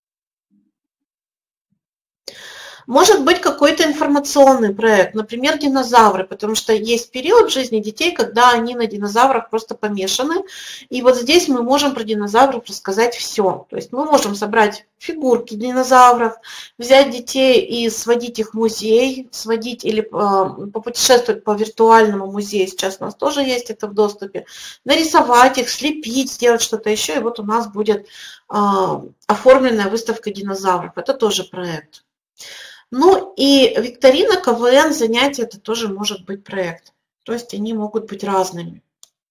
A: Может быть какой-то информационный проект, например, динозавры, потому что есть период в жизни детей, когда они на динозаврах просто помешаны. И вот здесь мы можем про динозавров рассказать все. То есть мы можем собрать фигурки динозавров, взять детей и сводить их в музей, сводить или попутешествовать по виртуальному музею. Сейчас у нас тоже есть это в доступе. Нарисовать их, слепить, сделать что-то еще. И вот у нас будет оформленная выставка динозавров. Это тоже проект. Ну и викторина, КВН, занятия, это тоже может быть проект. То есть они могут быть разными.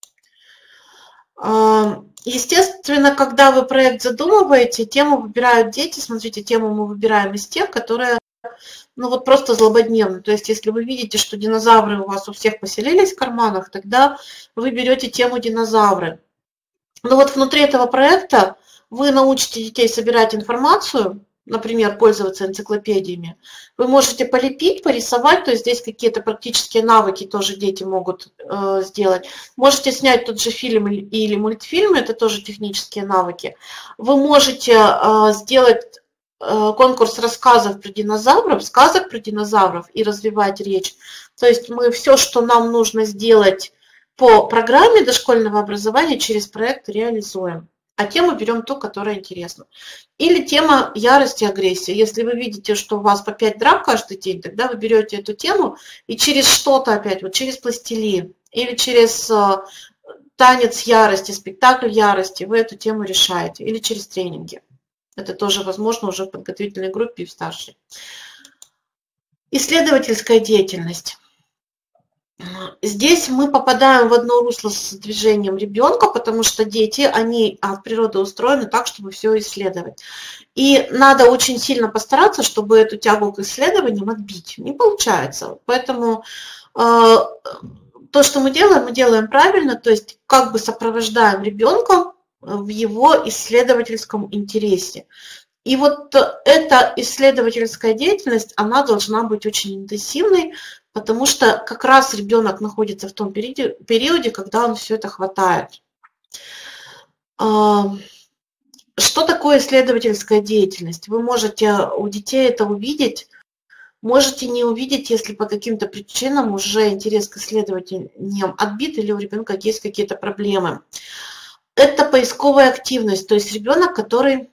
A: Естественно, когда вы проект задумываете, тему выбирают дети. Смотрите, тему мы выбираем из тех, которые, ну вот просто злободневные. То есть если вы видите, что динозавры у вас у всех поселились в карманах, тогда вы берете тему динозавры. Но вот внутри этого проекта вы научите детей собирать информацию, например, пользоваться энциклопедиями. Вы можете полепить, порисовать, то есть здесь какие-то практические навыки тоже дети могут сделать. Можете снять тот же фильм или мультфильм, это тоже технические навыки. Вы можете сделать конкурс рассказов про динозавров, сказок про динозавров и развивать речь. То есть мы все, что нам нужно сделать по программе дошкольного образования, через проект реализуем. А тему берем ту, которая интересна. Или тема ярость и агрессия. Если вы видите, что у вас по 5 драк каждый день, тогда вы берете эту тему и через что-то опять, вот через пластилин или через танец ярости, спектакль ярости, вы эту тему решаете. Или через тренинги. Это тоже возможно уже в подготовительной группе и в старшей. Исследовательская деятельность. Здесь мы попадаем в одно русло с движением ребенка, потому что дети, они от природы устроены так, чтобы все исследовать. И надо очень сильно постараться, чтобы эту тягу к исследованиям отбить. Не получается. Поэтому то, что мы делаем правильно, то есть как бы сопровождаем ребенка в его исследовательском интересе. И вот эта исследовательская деятельность, она должна быть очень интенсивной, потому что как раз ребенок находится в том периоде, когда он все это хватает. Что такое исследовательская деятельность? Вы можете у детей это увидеть Можете не увидеть, если по каким-то причинам уже интерес к исследованиям отбит или у ребенка есть какие-то проблемы. Это поисковая активность, то есть ребенок, который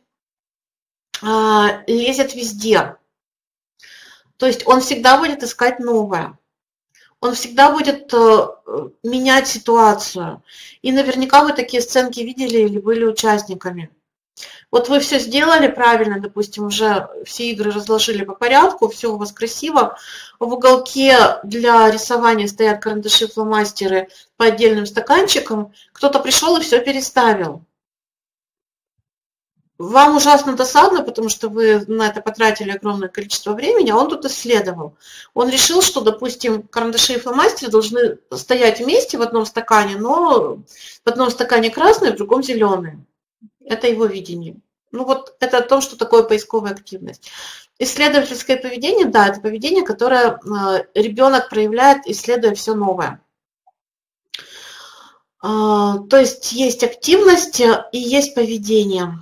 A: лезет везде. То есть он всегда будет искать новое. Он всегда будет менять ситуацию. И наверняка вы такие сценки видели или были участниками. Вот вы все сделали правильно, допустим, уже все игры разложили по порядку, все у вас красиво. В уголке для рисования стоят карандаши, фломастеры по отдельным стаканчикам. Кто-то пришел и все переставил. Вам ужасно досадно, потому что вы на это потратили огромное количество времени, а он тут исследовал. Он решил, что, допустим, карандаши и фломастеры должны стоять вместе в одном стакане, но в одном стакане красные, в другом зеленые. Это его видение. Ну вот это о том, что такое поисковая активность. Исследовательское поведение, да, это поведение, которое ребенок проявляет, исследуя все новое. То есть есть активность и есть поведение.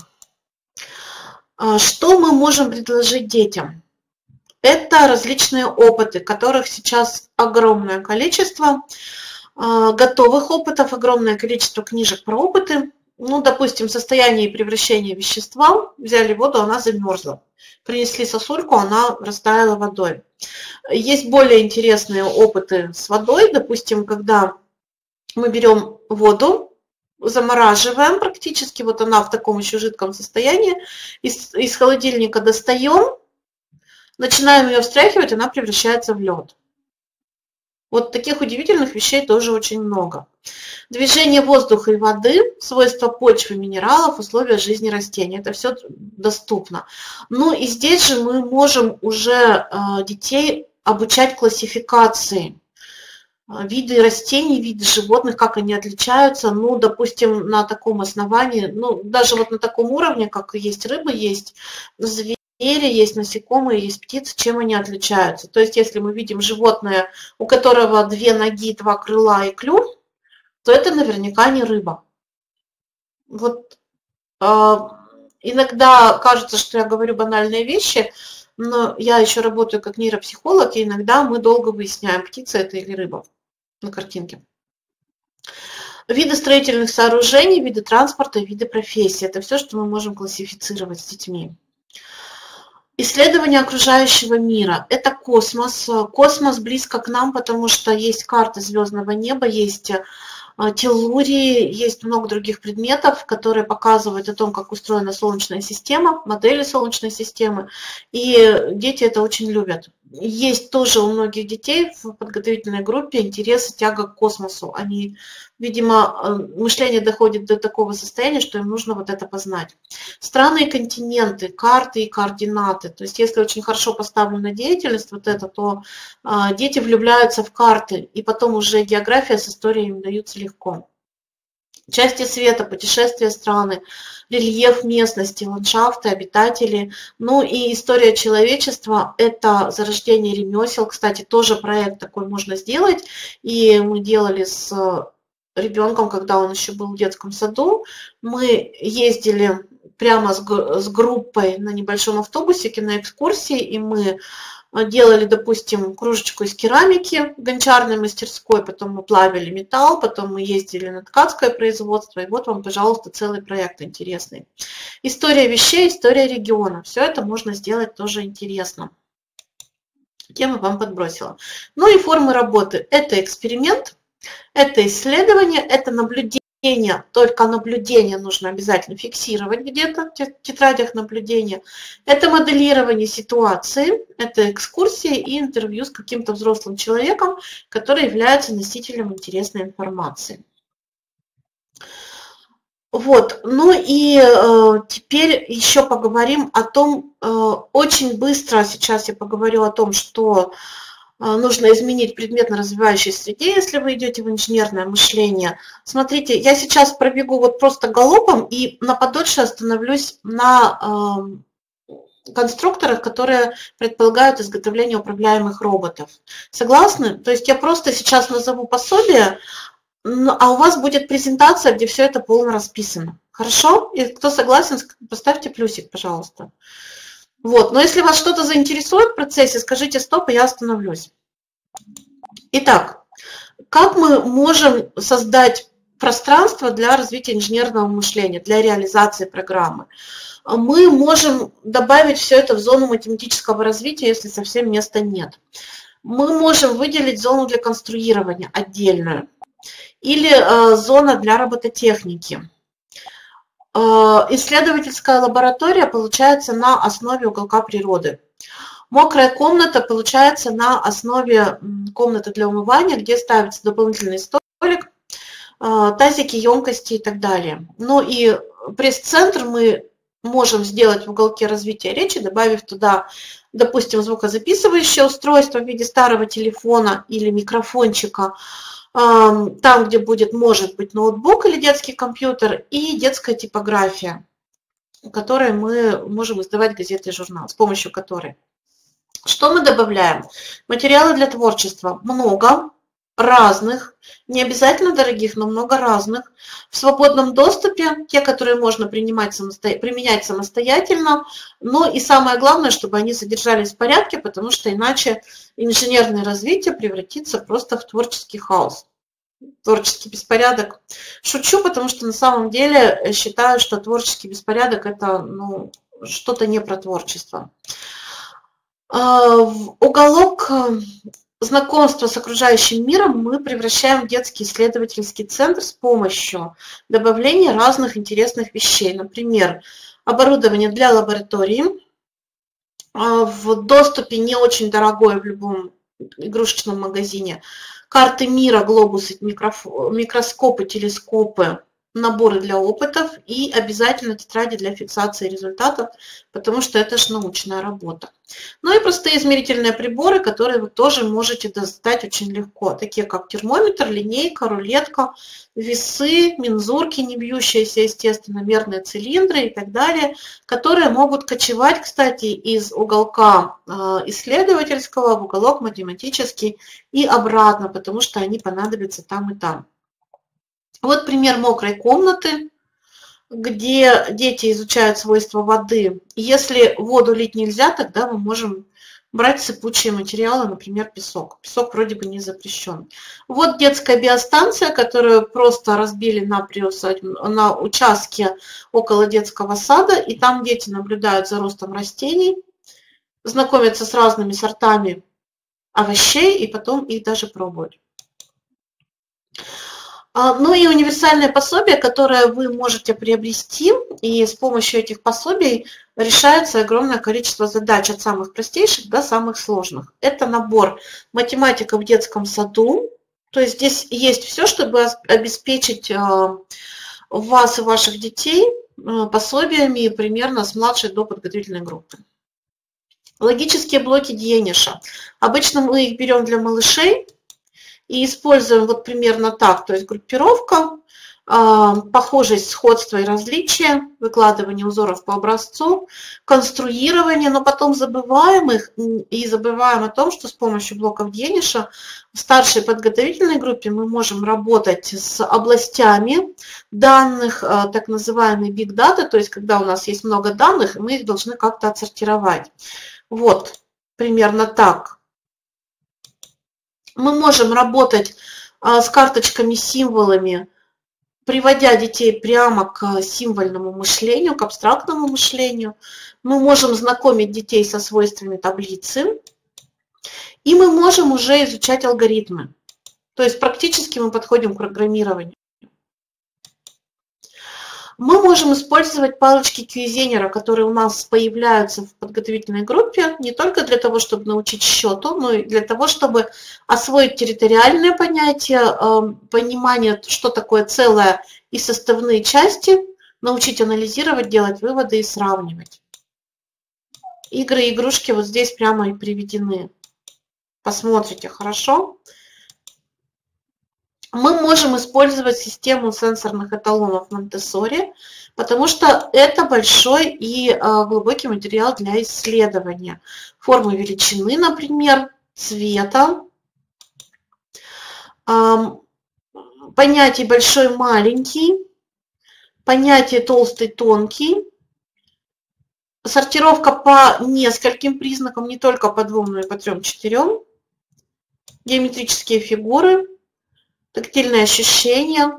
A: Что мы можем предложить детям? Это различные опыты, которых сейчас огромное количество, готовых опытов, огромное количество книжек про опыты. Ну, допустим, состояние превращения вещества, взяли воду, она замерзла. Принесли сосульку, она растаяла водой. Есть более интересные опыты с водой, допустим, когда мы берем воду, замораживаем практически, вот она в таком еще жидком состоянии, из холодильника достаем, начинаем ее встряхивать, она превращается в лед. Вот таких удивительных вещей тоже очень много. Движение воздуха и воды, свойства почвы, минералов, условия жизни растений. Это все доступно. Ну и здесь же мы можем уже детей обучать классификации. Виды растений, виды животных, как они отличаются, ну, допустим, на таком основании, ну, даже вот на таком уровне, как есть рыбы, есть звери, есть насекомые, есть птицы, чем они отличаются. То есть, если мы видим животное, у которого 2 ноги, 2 крыла и клюв, то это наверняка не рыба. Вот иногда кажется, что я говорю банальные вещи, но я еще работаю как нейропсихолог, и иногда мы долго выясняем, птица это или рыба на картинке. Виды строительных сооружений, виды транспорта, виды профессий. Это все, что мы можем классифицировать с детьми. Исследование окружающего мира. Это космос. Космос близко к нам, потому что есть карты звездного неба, есть теллурии, есть много других предметов, которые показывают о том, как устроена Солнечная система, модели Солнечной системы, и дети это очень любят. Есть тоже у многих детей в подготовительной группе интерес и тяга к космосу. Они, видимо, мышление доходит до такого состояния, что им нужно вот это познать. Страны и континенты, карты и координаты. То есть если очень хорошо поставлена деятельность, вот это, то дети влюбляются в карты, и потом уже география с историей им даются легко. Части света, путешествия страны, рельеф местности, ландшафты, обитатели. Ну и история человечества – это зарождение ремесел. Кстати, тоже проект такой можно сделать. И мы делали с ребенком, когда он еще был в детском саду. Мы ездили прямо с группой на небольшом автобусике на экскурсии, и мы делали, допустим, кружечку из керамики в гончарной мастерской, потом мы плавили металл, потом мы ездили на ткацкое производство, и вот вам, пожалуйста, целый проект интересный. История вещей, история региона. Все это можно сделать тоже интересно. Тему вам подбросила. Ну и формы работы. Это эксперимент, это исследование, это наблюдение. Только наблюдение нужно обязательно фиксировать где-то в тетрадях наблюдения. Это моделирование ситуации, это экскурсии и интервью с каким-то взрослым человеком, который является носителем интересной информации. Вот, ну и теперь еще поговорим о том, очень быстро сейчас я поговорю о том, что нужно изменить предметно-развивающей среде, если вы идете в инженерное мышление. Смотрите, я сейчас пробегу вот просто галопом и на подольше остановлюсь на конструкторах, которые предполагают изготовление управляемых роботов. Согласны? То есть я просто сейчас назову пособие, а у вас будет презентация, где все это полно расписано. Хорошо? И кто согласен, поставьте плюсик, пожалуйста. Вот, но если вас что-то заинтересует в процессе, скажите стоп, и я остановлюсь. Итак, как мы можем создать пространство для развития инженерного мышления, для реализации программы? Мы можем добавить все это в зону математического развития, если совсем места нет. Мы можем выделить зону для конструирования отдельную или зона для робототехники. Исследовательская лаборатория получается на основе уголка природы. Мокрая комната получается на основе комнаты для умывания, где ставится дополнительный столик, тазики, емкости и так далее. Ну и пресс-центр мы можем сделать в уголке развития речи, добавив туда, допустим, звукозаписывающее устройство в виде старого телефона или микрофончика, там, где будет, может быть, ноутбук или детский компьютер, и детская типография, которой мы можем издавать газеты и журнал, с помощью которой. Что мы добавляем? Материалы для творчества много, разных, не обязательно дорогих, но много разных. В свободном доступе, те, которые можно применять самостоятельно, но и самое главное, чтобы они содержались в порядке, потому что иначе инженерное развитие превратится просто в творческий хаос, творческий беспорядок. Шучу, потому что на самом деле считаю, что творческий беспорядок – это что-то не про творчество. В уголок знакомства с окружающим миром мы превращаем в детский исследовательский центр с помощью добавления разных интересных вещей. Например, оборудование для лаборатории, в доступе не очень дорогое в любом игрушечном магазине, карты мира, глобусы, микроскопы, телескопы, наборы для опытов и обязательно тетради для фиксации результатов, потому что это же научная работа. Ну и простые измерительные приборы, которые вы тоже можете достать очень легко, такие как термометр, линейка, рулетка, весы, мензурки, не бьющиеся, естественно, мерные цилиндры и так далее, которые могут кочевать, кстати, из уголка исследовательского в уголок математический и обратно, потому что они понадобятся там и там. Вот пример мокрой комнаты, где дети изучают свойства воды. Если воду лить нельзя, тогда мы можем брать сыпучие материалы, например, песок. Песок вроде бы не запрещен. Вот детская биостанция, которую просто разбили на участке около детского сада, и там дети наблюдают за ростом растений, знакомятся с разными сортами овощей и потом их даже пробуют. Ну и универсальное пособие, которое вы можете приобрести, и с помощью этих пособий решается огромное количество задач от самых простейших до самых сложных. Это набор математика в детском саду, то есть здесь есть все, чтобы обеспечить вас и ваших детей пособиями примерно с младшей до подготовительной группы. Логические блоки Дьениша. Обычно мы их берем для малышей, и используем вот примерно так, то есть группировка, похожесть, сходство и различия, выкладывание узоров по образцу, конструирование, но потом забываем их и забываем о том, что с помощью блоков Дьениша в старшей подготовительной группе мы можем работать с областями данных, так называемый big data, то есть когда у нас есть много данных, мы их должны как-то отсортировать. Вот, примерно так. Мы можем работать с карточками, символами, приводя детей прямо к символьному мышлению, к абстрактному мышлению. Мы можем знакомить детей со свойствами таблицы. И мы можем уже изучать алгоритмы. То есть практически мы подходим к программированию. Мы можем использовать палочки Кьюизенера, которые у нас появляются в подготовительной группе, не только для того, чтобы научить счету, но и для того, чтобы освоить территориальные понятия, понимание, что такое целое и составные части, научить анализировать, делать выводы и сравнивать. Игры и игрушки вот здесь прямо и приведены. Посмотрите, хорошо? Мы можем использовать систему сенсорных эталонов Монтессори, потому что это большой и глубокий материал для исследования. Формы величины, например, цвета, понятие большой-маленький, понятие толстый-тонкий, Сортировка по нескольким признакам, не только по 2, но и по 3, 4. Геометрические фигуры, тактильные ощущения.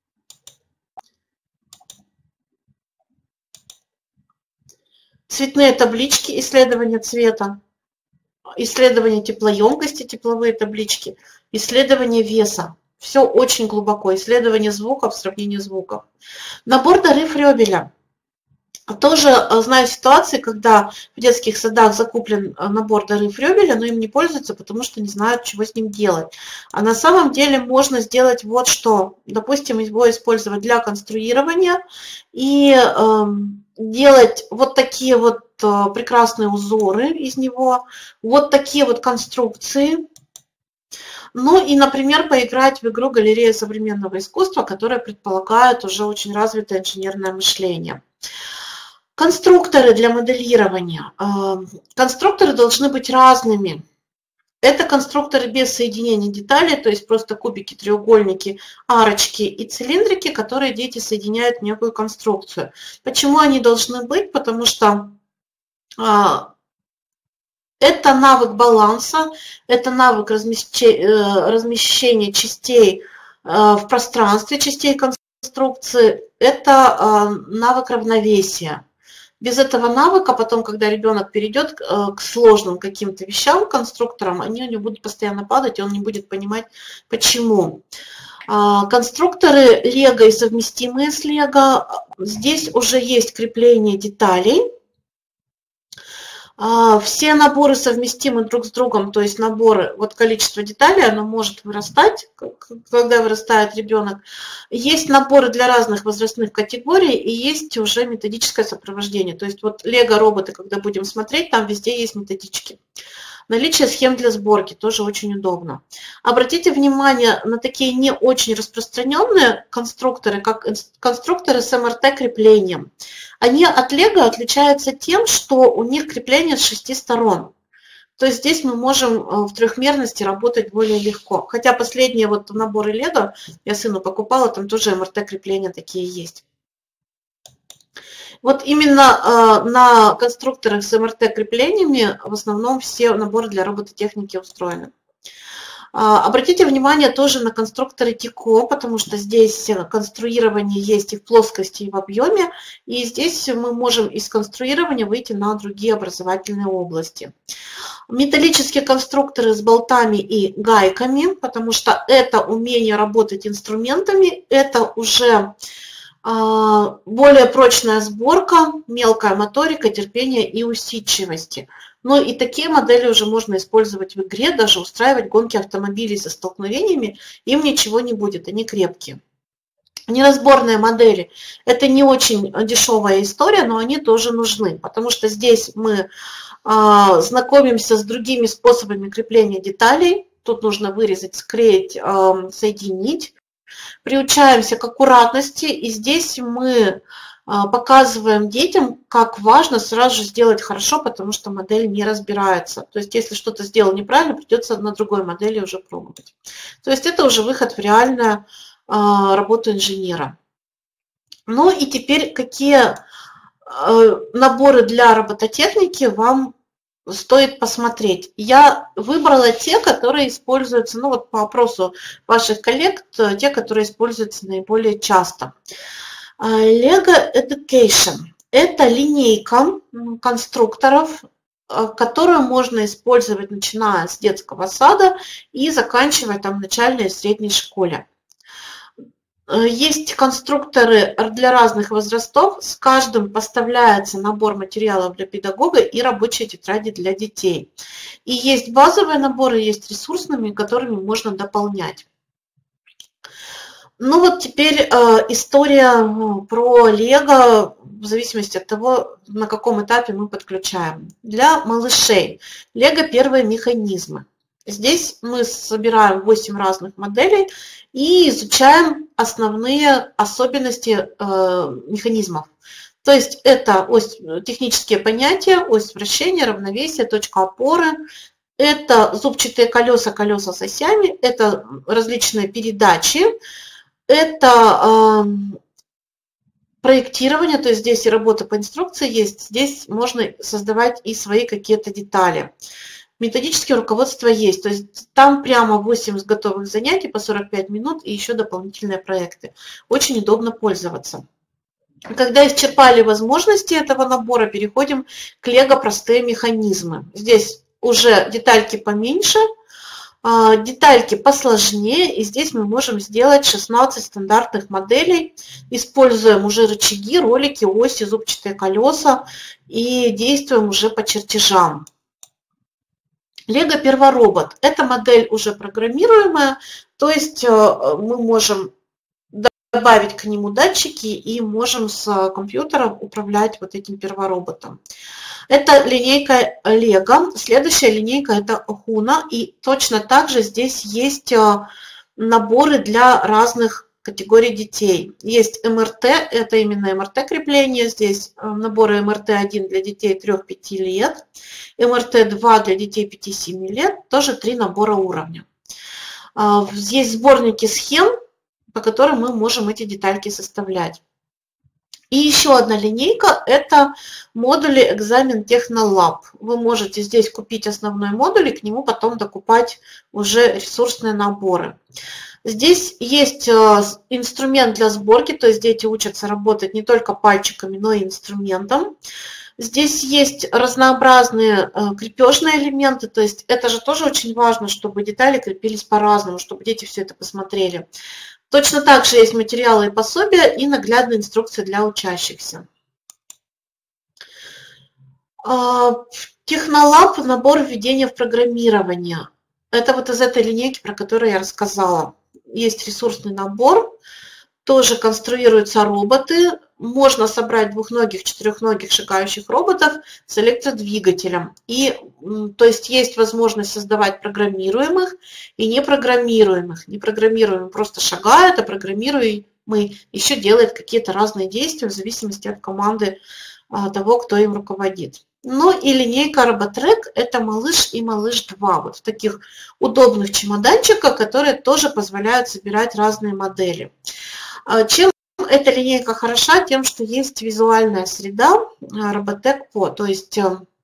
A: Цветные таблички, исследование цвета, исследование теплоемкости, тепловые таблички, исследование веса. Все очень глубоко. Исследование звуков, сравнение звуков. Набор дары Фрёбеля. Тоже знаю ситуации, когда в детских садах закуплен набор дары Фрёбеля, но им не пользуются, потому что не знают, чего с ним делать. А на самом деле можно сделать вот что. Допустим, его использовать для конструирования и делать вот такие вот прекрасные узоры из него, вот такие вот конструкции. Ну и, например, поиграть в игру «Галерея современного искусства», которая предполагает уже очень развитое инженерное мышление. Конструкторы для моделирования. Конструкторы должны быть разными. Это конструкторы без соединения деталей, то есть просто кубики, треугольники, арочки и цилиндрики, которые дети соединяют в некую конструкцию. Почему они должны быть? Потому что это навык баланса, это навык размещения частей в пространстве, частей конструкции, это навык равновесия. Без этого навыка потом, когда ребенок перейдет к сложным каким-то вещам, конструкторам, они у него будут постоянно падать, и он не будет понимать, почему. Конструкторы Лего и совместимые с Лего. Здесь уже есть крепление деталей. Все наборы совместимы друг с другом, то есть наборы, вот количество деталей, оно может вырастать, когда вырастает ребенок. Есть наборы для разных возрастных категорий и есть уже методическое сопровождение. То есть вот лего-роботы, когда будем смотреть, там везде есть методички. Наличие схем для сборки тоже очень удобно. Обратите внимание на такие не очень распространенные конструкторы, как конструкторы с МРТ-креплением. Они от Лего отличаются тем, что у них крепление с 6 сторон. То есть здесь мы можем в трехмерности работать более легко. Хотя последние вот наборы Лего я сыну покупала, там тоже МРТ-крепления такие есть. Вот именно на конструкторах с МРТ-креплениями в основном все наборы для робототехники устроены. Обратите внимание тоже на конструкторы ТИКО, потому что здесь конструирование есть и в плоскости, и в объеме. И здесь мы можем из конструирования выйти на другие образовательные области. Металлические конструкторы с болтами и гайками, потому что это умение работать инструментами, это уже более прочная сборка, мелкая моторика, терпение и усидчивости. Но и такие модели уже можно использовать в игре, даже устраивать гонки автомобилей со столкновениями, им ничего не будет, они крепкие. Неразборные модели – это не очень дешевая история, но они тоже нужны, потому что здесь мы знакомимся с другими способами крепления деталей. Тут нужно вырезать, склеить, соединить. Приучаемся к аккуратности, и здесь мы показываем детям, как важно сразу же сделать хорошо, потому что модель не разбирается. То есть если что-то сделал неправильно, придется на другой модели уже пробовать. То есть это уже выход в реальную работу инженера. Ну и теперь какие наборы для робототехники вам стоит посмотреть. Я выбрала те, которые используются, ну вот по опросу ваших коллег, те, которые используются наиболее часто. Lego Education – это линейка конструкторов, которую можно использовать, начиная с детского сада и заканчивая там в начальной и средней школе. Есть конструкторы для разных возрастов, с каждым поставляется набор материалов для педагога и рабочие тетради для детей. И есть базовые наборы, есть ресурсными, которыми можно дополнять. Ну вот теперь история про Лего, в зависимости от того, на каком этапе мы подключаем. Для малышей Лего первые механизмы. Здесь мы собираем 8 разных моделей и изучаем основные особенности механизмов. То есть это технические понятия, ось вращения, равновесие, точка опоры. Это зубчатые колеса, колеса с осями, это различные передачи, это проектирование, то есть здесь и работа по инструкции есть, здесь можно создавать и свои какие-то детали. Методическое руководство есть, то есть там прямо 8 готовых занятий по 45 минут и еще дополнительные проекты. Очень удобно пользоваться. Когда исчерпали возможности этого набора, переходим к Лего простые механизмы. Здесь уже детальки поменьше, детальки посложнее, и здесь мы можем сделать 16 стандартных моделей. Используем уже рычаги, ролики, оси, зубчатые колеса и действуем уже по чертежам. Лего Перворобот. Эта модель уже программируемая, то есть мы можем добавить к нему датчики и можем с компьютером управлять вот этим первороботом. Это линейка Lego. Следующая линейка это Huno. И точно так же здесь есть наборы для разных категорий детей. Есть МРТ, это именно МРТ крепление. Здесь наборы МРТ-1 для детей 3-5 лет, МРТ-2 для детей 5-7 лет, тоже 3 набора уровня. Есть сборники схем, по которым мы можем эти детальки составлять. И еще одна линейка – это модули экзамен Технолаб. Вы можете здесь купить основной модуль и к нему потом докупать уже ресурсные наборы. Здесь есть инструмент для сборки, то есть дети учатся работать не только пальчиками, но и инструментом. Здесь есть разнообразные крепежные элементы, то есть это же тоже очень важно, чтобы детали крепились по-разному, чтобы дети все это посмотрели. Точно так же есть материалы и пособия и наглядные инструкции для учащихся. Технолаб – набор введения в программирование. Это вот из этой линейки, про которую я рассказала. Есть ресурсный набор, тоже конструируются роботы. Можно собрать двухногих, четырехногих шагающих роботов с электродвигателем. И, то есть есть возможность создавать программируемых и непрограммируемых. Непрограммируемый просто шагает, а программируемый еще делает какие-то разные действия в зависимости от команды того, кто им руководит. Ну и линейка Роботрек – это Малыш и Малыш 2. Вот в таких удобных чемоданчиках, которые тоже позволяют собирать разные модели. Чем эта линейка хороша? Тем, что есть визуальная среда Robotech Pro. То есть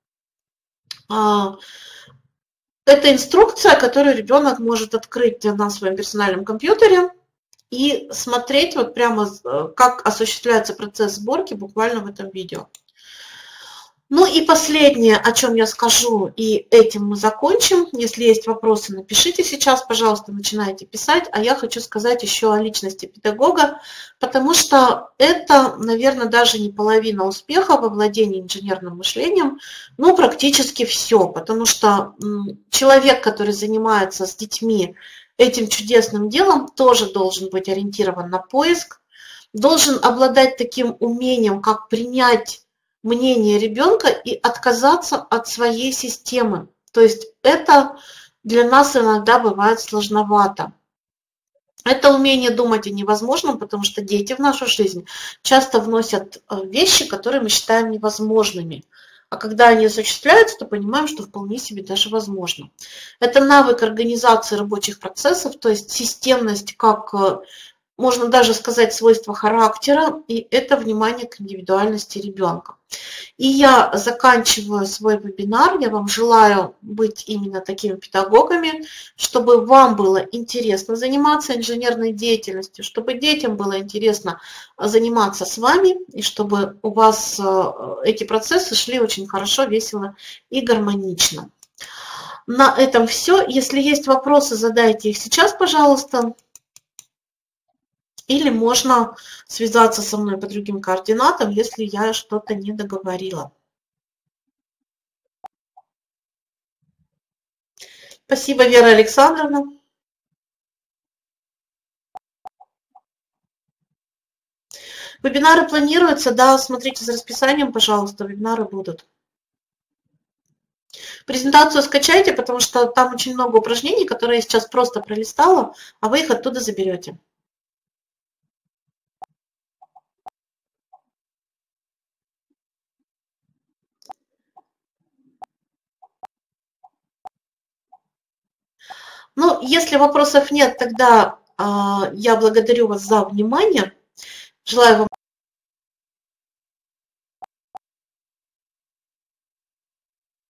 A: это инструкция, которую ребенок может открыть на своем персональном компьютере и смотреть вот прямо, как осуществляется процесс сборки буквально в этом видео. Ну и последнее, о чем я скажу, и этим мы закончим. Если есть вопросы, напишите сейчас, пожалуйста, начинайте писать. А я хочу сказать еще о личности педагога, потому что это, наверное, даже не половина успеха во владении инженерным мышлением, но практически все, потому что человек, который занимается с детьми этим чудесным делом, тоже должен быть ориентирован на поиск, должен обладать таким умением, как принять мнение ребенка и отказаться от своей системы. То есть это для нас иногда бывает сложновато. Это умение думать о невозможном, потому что дети в нашу жизнь часто вносят вещи, которые мы считаем невозможными. А когда они осуществляются, то понимаем, что вполне себе даже возможно. Это навык организации рабочих процессов, то есть системность как можно даже сказать, свойства характера, и это внимание к индивидуальности ребенка. И я заканчиваю свой вебинар. Я вам желаю быть именно такими педагогами, чтобы вам было интересно заниматься инженерной деятельностью, чтобы детям было интересно заниматься с вами, и чтобы у вас эти процессы шли очень хорошо, весело и гармонично. На этом все. Если есть вопросы, задайте их сейчас, пожалуйста. Или можно связаться со мной по другим координатам, если я что-то не договорила. Спасибо, Вера Александровна. Вебинары планируются, да, смотрите за расписанием, пожалуйста, вебинары будут. Презентацию скачайте, потому что там очень много упражнений, которые я сейчас просто пролистала, а вы их оттуда заберете. Ну, если вопросов нет, тогда я благодарю вас за внимание. Желаю вам